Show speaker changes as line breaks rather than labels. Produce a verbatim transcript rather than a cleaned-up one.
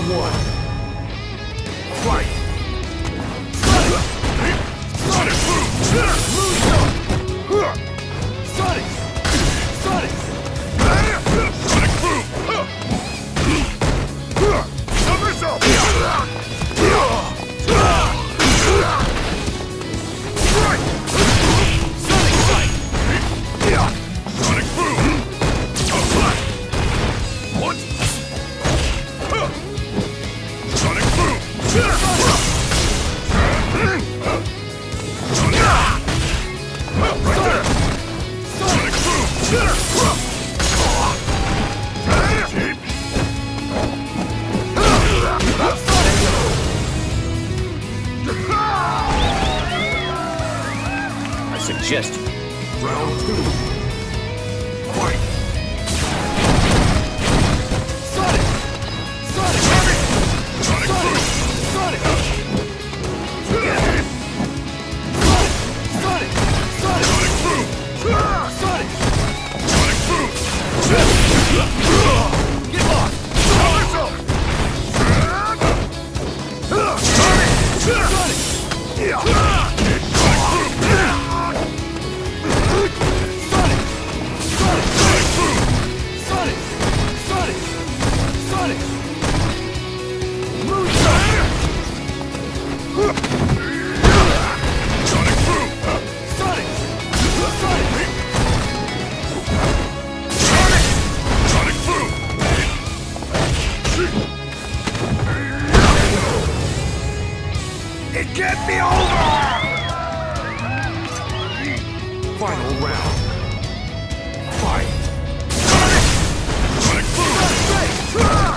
one. Fight!
Sonic boom!
Sonic! Sonic!
Sonic boom! Somersault!
Sonic fight!
Sonic boom! Apply! What? Sonic boom! Sonic! Right there! Sonic boom!
I suggest you.
Round two. Fight! Sonic! Sonic!
Sonic boom!
Sonic! Sonic! Sonic! Sonic!
Sonic boom!
Sonic!
Sonic boom!
Get lost!
Somersault!
Sonic!
Sonic boom!
Sonic! Sonic!
Sonic boom!
Sonic! Sonic! Sonic! Moonshot!
Sonic boom!
Sonic! Sonic!
Sonic! Sonic boom!
It can't be over! Final round. Fight!
Sonic boom!
Sonic!